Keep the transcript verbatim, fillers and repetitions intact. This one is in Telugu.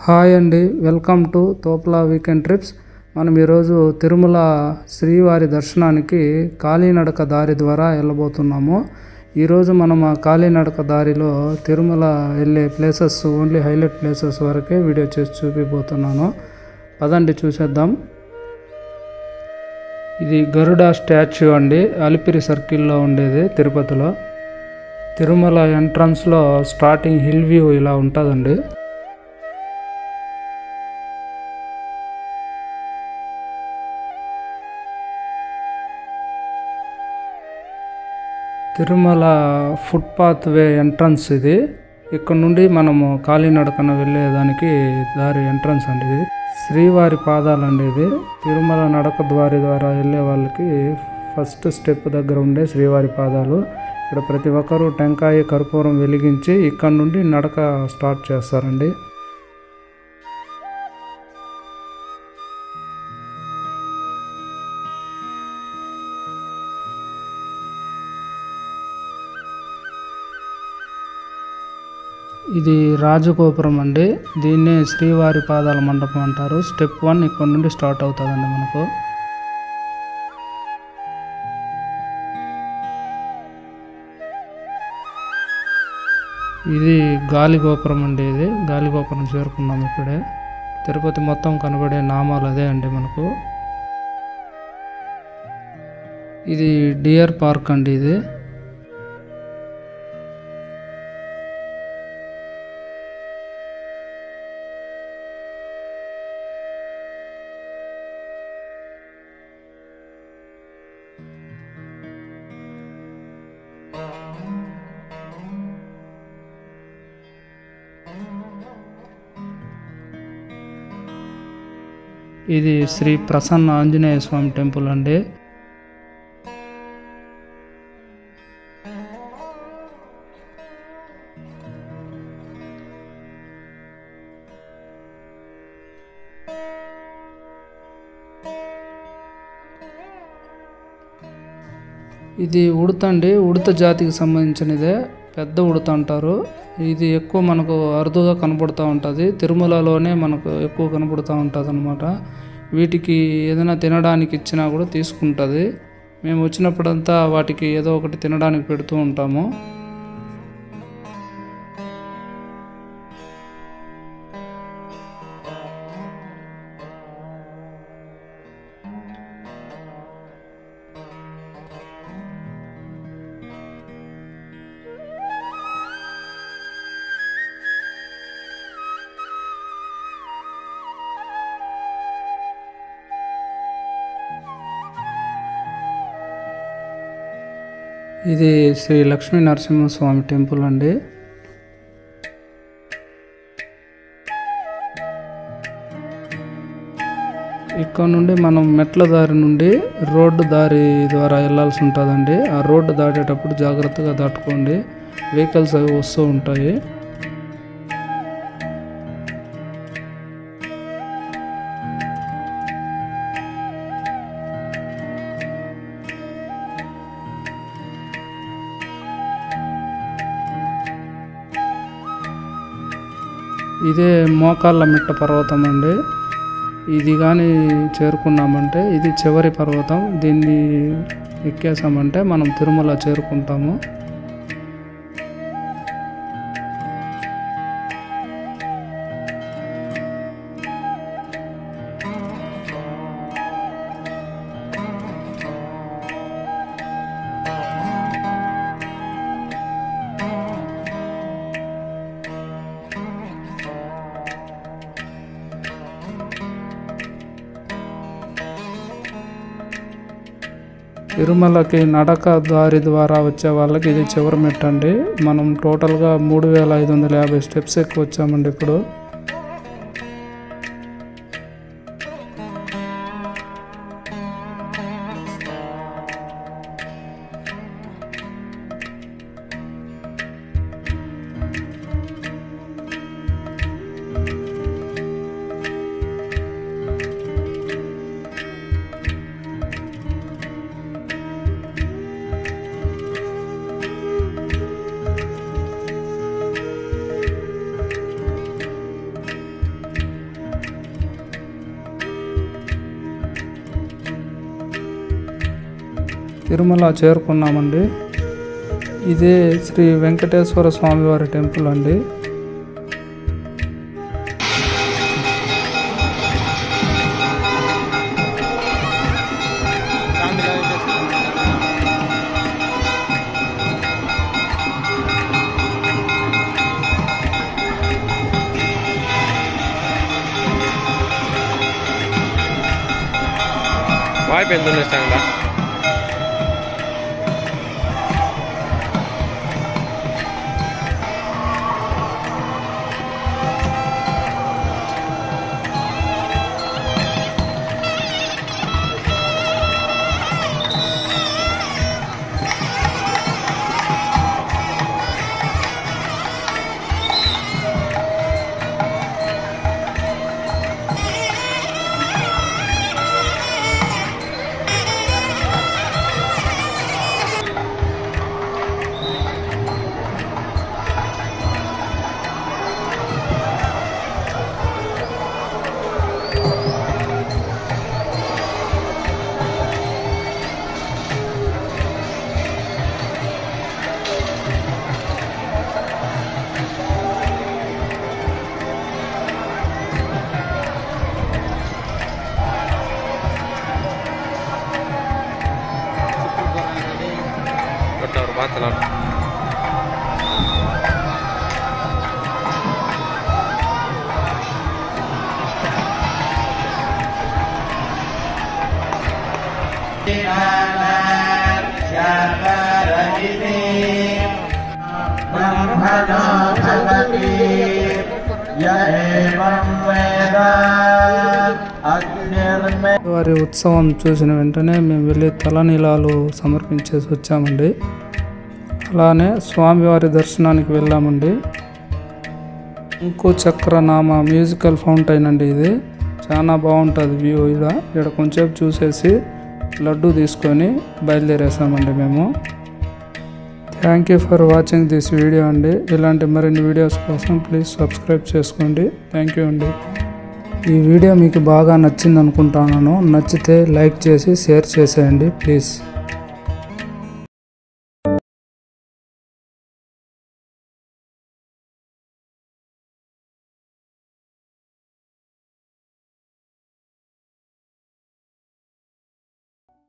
హాయ్ అండి, వెల్కమ్ టు తోప్లా వీకెండ్ ట్రిప్స్. మనం ఈరోజు తిరుమల శ్రీవారి దర్శనానికి కాలినడక దారి ద్వారా వెళ్ళబోతున్నాము. ఈరోజు మనం ఆ కాలినడక దారిలో తిరుమల వెళ్ళే ప్లేసెస్, ఓన్లీ హైలైట్ ప్లేసెస్ వరకే వీడియో చేసి చూపిపోతున్నాను. పదండి చూసేద్దాం. ఇది గరుడ స్టాచ్యూ అండి, అలిపిరి సర్కిల్లో ఉండేది తిరుపతిలో. తిరుమల ఎంట్రన్స్లో స్టార్టింగ్ హిల్ వ్యూ ఇలా ఉంటుందండి. తిరుమల ఫుట్పాత్ వే ఎంట్రన్స్ ఇది. ఇక్కడ నుండి మనము కాలినడకన వెళ్ళేదానికి దారి ఎంట్రన్స్ అండి. ఇది శ్రీవారి పాదాలండి. ఇది తిరుమల నడక ద్వారి ద్వారా వెళ్ళే వాళ్ళకి ఫస్ట్ స్టెప్ దగ్గర ఉండే శ్రీవారి పాదాలు. ఇక్కడ ప్రతి ఒక్కరూ టెంకాయ కర్పూరం వెలిగించి ఇక్కడ నుండి నడక స్టార్ట్ చేస్తారండి. ఇది రాజగోపురం అండి. దీన్నే శ్రీవారి పాదాల మండపం అంటారు. స్టెప్ వన్ ఇక్కడ నుండి స్టార్ట్ అవుతుందండి మనకు. ఇది గాలిగోపురం అండి. ఇది గాలిగోపురం చేరుకున్నాం ఇప్పుడే. తిరుపతి మొత్తం కనబడే నామాలు అదే అండి మనకు. ఇది డియర్ పార్క్ అండి. ఇది ఇది శ్రీ ప్రసన్న ఆంజనేయ స్వామి టెంపుల్ అండి. ఇది ఉడత అండి. ఉడత జాతికి సంబంధించినదే. పెద్ద ఉడత అంటారు. ఇది ఎక్కువ మనకు అరుదుగా కనపడుతూ ఉంటుంది. తిరుమలలోనే మనకు ఎక్కువ కనపడుతూ ఉంటుంది అన్నమాట. వీటికి ఏదైనా తినడానికి ఇచ్చినా కూడా తీసుకుంటుంది. మేము వచ్చినప్పుడంతా వాటికి ఏదో ఒకటి తినడానికి పెడుతూ ఉంటాము. ఇది శ్రీ లక్ష్మీ నరసింహస్వామి టెంపుల్ అండి. ఇక్కడ నుండి మనం మెట్ల దారి నుండి రోడ్డు దారి ద్వారా వెళ్ళాల్సి ఉంటుందండి. ఆ రోడ్డు దాటేటప్పుడు జాగ్రత్తగా దాటుకోండి, వెహికల్స్ అవి వస్తూ ఉంటాయి. ఇదే మోకాళ్ళ మిట్ట పర్వతం అండి. ఇది కానీ చేరుకున్నామంటే ఇది చివరి పర్వతం. దీన్ని ఎక్కేసామంటే మనం తిరుమల చేరుకుంటాము. తిరుమలకి నడక దారి ద్వారా వచ్చే వాళ్ళకి ఇది చివరి మెట్టు అండి. మనం టోటల్గా మూడు వేల ఐదు వందల యాభై స్టెప్స్ ఎక్కువ వచ్చామండి ఇప్పుడు. తిరుమల చేరుకున్నామండి. ఇదే శ్రీ వెంకటేశ్వర స్వామివారి టెంపుల్ అండి. వాయిపు ఎంత ఇస్తాంగా మాట్లాడు. వారి ఉత్సవం చూసిన వెంటనే మేము వెళ్ళి తలనీలాలు సమర్పించేసి వచ్చామండి. అలానే స్వామివారి దర్శనానికి వెళ్ళామండి. ఇంకో చక్రనామ మ్యూజికల్ ఫౌంటైన్ అండి. ఇది చాలా బాగుంటుంది వ్యూ. ఇక్కడ ఇక్కడ కొంచెంసేపు చూసేసి లడ్డు తీసుకొని బయలుదేరేసామండి మేము. Thank you for watching this video అండి. ఇలాంటి మరిన్ని వీడియోస్ కోసం ప్లీజ్ సబ్స్క్రైబ్ చేసుకోండి. థ్యాంక్ యూ అండి. ఈ వీడియో మీకు బాగా నచ్చింది అనుకుంటున్నాను. నచ్చితే లైక్ చేసి షేర్ చేసేయండి ప్లీజ్.